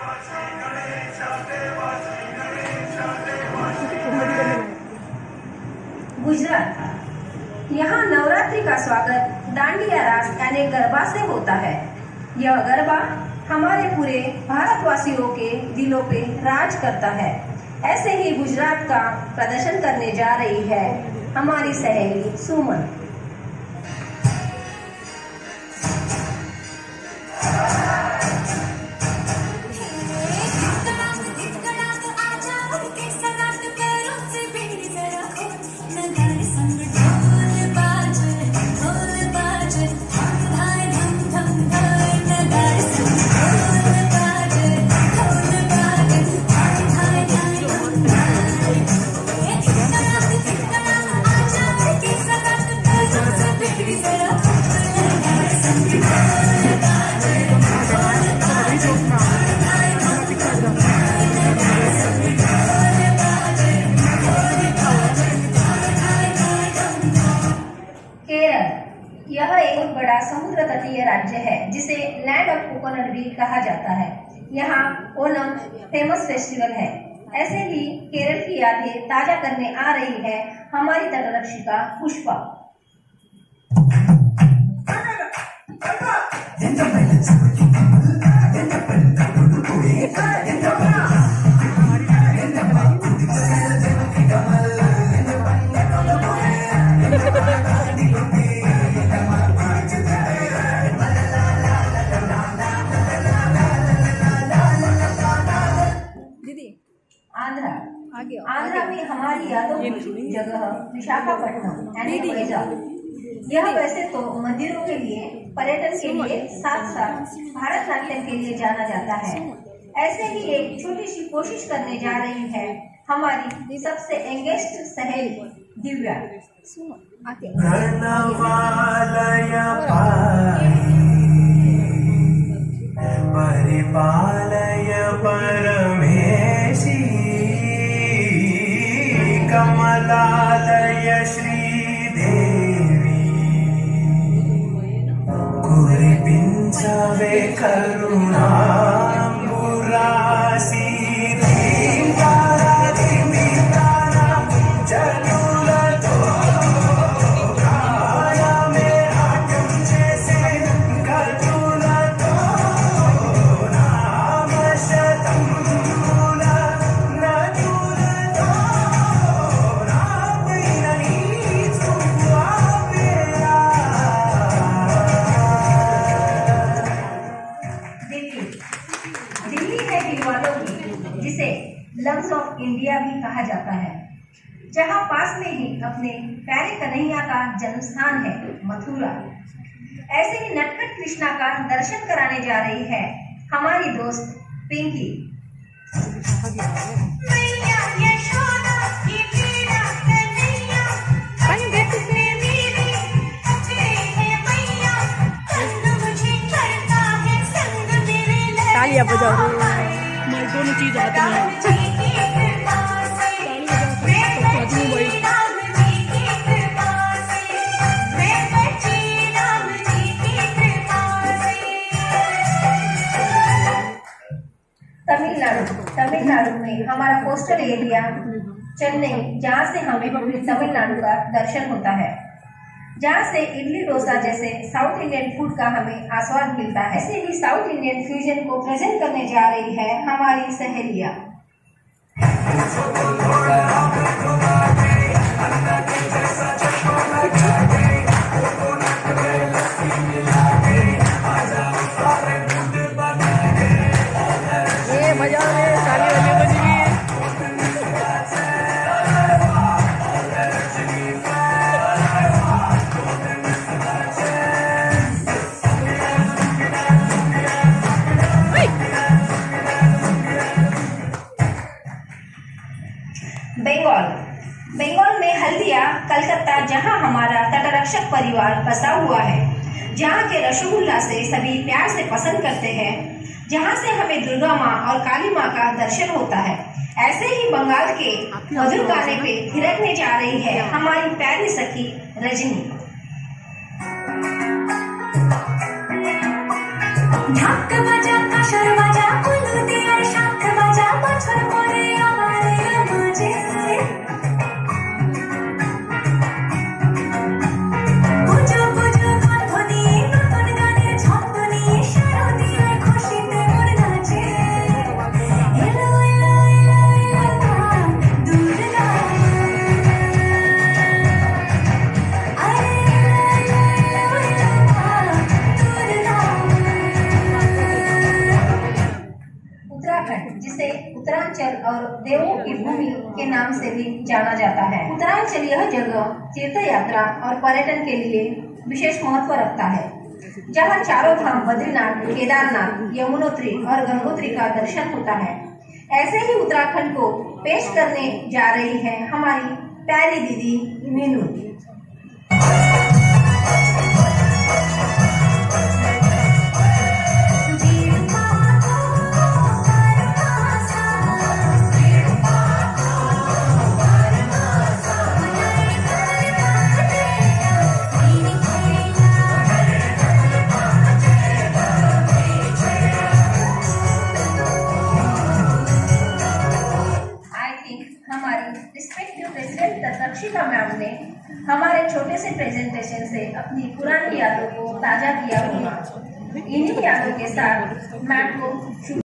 गुजरात। यहाँ नवरात्रि का स्वागत दांडिया रास यानी गरबा से होता है। यह गरबा हमारे पूरे भारतवासियों के दिलों पे राज करता है। ऐसे ही गुजरात का प्रदर्शन करने जा रही है हमारी सहेली सुमन। यह एक बड़ा समुद्र तटीय राज्य है जिसे लैंड ऑफ कोकोनट भी कहा जाता है। यहाँ ओणम फेमस फेस्टिवल है। ऐसे ही केरल की यादें ताजा करने आ रही है हमारी तटरक्षिका पुष्पा। आंध्रा में हमारी यादों की जगह विशाखापट्टनम यानी वैजाग। यह वैसे तो मंदिरों के लिए, पर्यटन के लिए, साथ साथ भारतनाट्यम के लिए जाना जाता है। ऐसे ही एक छोटी सी कोशिश करने जा रही है हमारी सबसे एंगेस्ट सहेली दिव्या। कमलालय श्रीदेवी कुरिपिंचवे करुणांबुरासी जिसे लंग्स ऑफ इंडिया भी कहा जाता है, जहां पास में ही अपने प्यारे कन्हैया का जन्म स्थान है मथुरा। ऐसे ही नटखट कृष्णा का दर्शन कराने जा रही है हमारी दोस्त पिंकी। तालियां बजाओ, मैं दोनों चीज आती हैं। तमिलनाडु में हमारा कोस्टल एरिया चेन्नई, जहाँ से हमें तमिलनाडु का दर्शन होता है, जहाँ से इडली डोसा जैसे साउथ इंडियन फूड का हमें आस्वाद मिलता है। ऐसे ही साउथ इंडियन फ्यूजन को प्रेजेंट करने जा रही है हमारी सहेलियां। बंगाल में हल्दिया, कलकत्ता, जहां हमारा तटरक्षक परिवार बसा हुआ है, जहां के रसगुल्ला से सभी प्यार से पसंद करते हैं, जहां से हमें दुर्गा माँ और काली माँ का दर्शन होता है। ऐसे ही बंगाल के मधुर गाने पे थिरकने जा रही है हमारी प्यारी सखी रजनी। ढाक बजा, काशर बजा, उत्तराखंड, जिसे उत्तरांचल और देवों की भूमि के नाम से भी जाना जाता है। उत्तरांचल यह जगह तीर्थ यात्रा और पर्यटन के लिए विशेष महत्व रखता है, जहाँ चारों धाम बद्रीनाथ, केदारनाथ, यमुनोत्री और गंगोत्री का दर्शन होता है। ऐसे ही उत्तराखंड को पेश करने जा रही है हमारी प्यारी दीदी मीनू। हमारी रिस्पेक्टिव प्रेसिडेंट तक्षिका मैम ने हमारे छोटे से प्रेजेंटेशन से अपनी पुरानी यादों को ताजा किया हुआ। इन्हीं यादों के साथ मैम को